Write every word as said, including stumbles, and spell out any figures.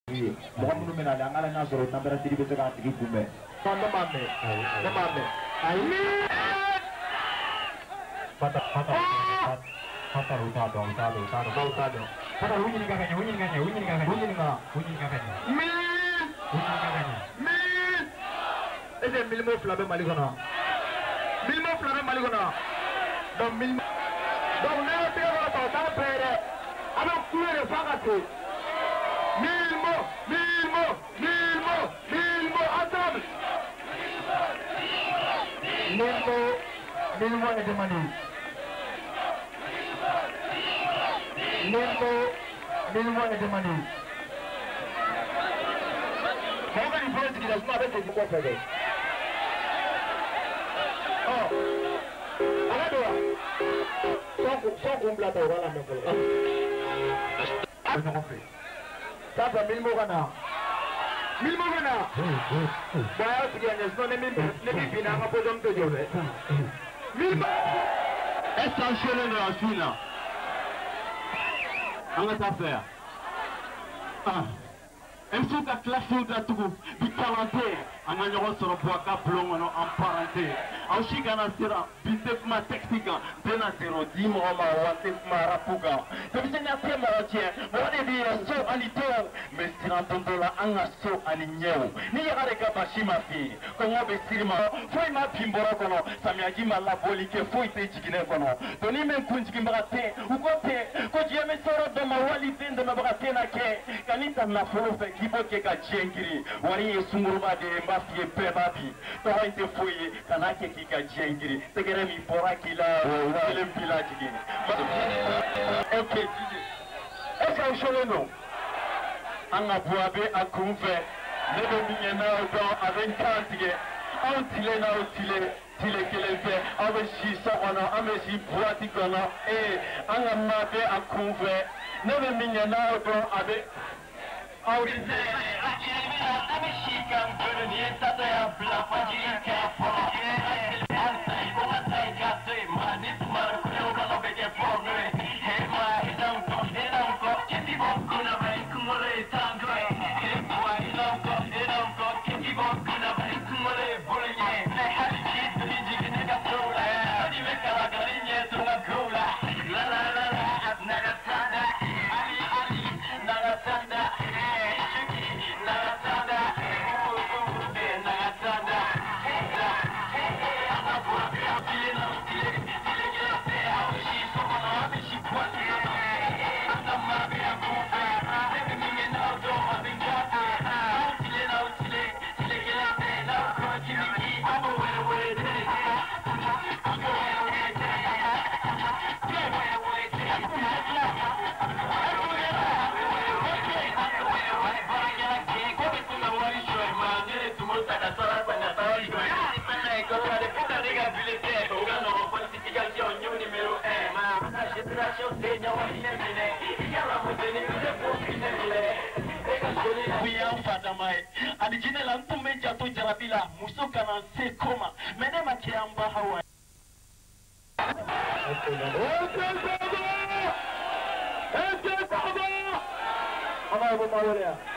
Mɔgɔ minnu bɛna ale an ka n'a sɔrɔ température bɛ se k'a tigi kunbɛn. Non, ne m'a mɛn. Ne m'a mɛn. Ayi. Fata fata fata u t'a dɔn u t'a dɔn u t'a dɔn u t'a dɔn. Fata u ɲininka ka ɲɛ u ɲininka ka ɲɛ u ɲininka ka ɲɛ u ɲininka u ɲininka ka ɲɛ. Mille. U ɲininka ka ɲɛ. Mille. Est-ce que milimo fila bɛ Mali kɔnɔ? Milimo fila bɛ Mali kɔnɔ. Donc mille. Donc n'a y'o tigɛ kɔrɔ ta o t'a bɛɛ dɛ. A bɛ kulo de f'a ka se. Mille mots, mille mots, mille mots, mille mots, ensemble. Mille mots, mille mots est demandé. Mille mots, mille mots est demandé. Comment on peut dire que ça avec des quoi faire? Oh, allez toi. Sans sans complète au voilà mais voilà. Ça fait mille mots gana. Mille mots gana. Bah, tu gagnes, non, les mille, les mille finales, on peut donc te dire. Mille mots. Est-ce qu'un chemin de la Chine? On va faire. Ah. M C ka classe da tugu bi kalante anga nyogo soro boaka blongono en parenté au shigana sira bitefma technique dena zero dimo ma watefma rapuga tabisenya tema otie wode bi so alito mais sira dondola anga so alinyew ni yagare ka bashima fi ko ngobe sirima foi ma pimbora kono samyaji mala bolike foi te jigine kono to ni men kunjigi mbagate ukote ko jeme soro do ma wali tende mbagate na ke kanisa na folo fe kibo ke ka jengiri wari ye sunguruba de mbafi pe babi to haite foye kana ke ki ka jengiri tegere mi bora kila film village gi ok est-ce que je non anga buabe akumfe lebe minyena do avec kantige outile na outile tile kelente abe shi sokono abe shi buati kono e anga mabe akumfe lebe minyena do abe out there, I can't be I'm a chic, I'm good and yes, I have bluff, I can't care for it. I'm saying, what I say, I say, man, it's my real, I'm a bit for me. Hey, my, don't go, don't go, can't be both good, I'm a kumare, tango. Hey, my, don't go, don't go, can't be both good, I'm a kumare, bullying. Hey, how did you do it? You can take a soul, how do you make a garin, yes, to a cola? La la la la, I've never done that. Ali, Ali, never done that. Alijine la mtu menja to jarabila musoka na se koma mene makiamba hawa Ete baba Ete baba Ama bu mawariya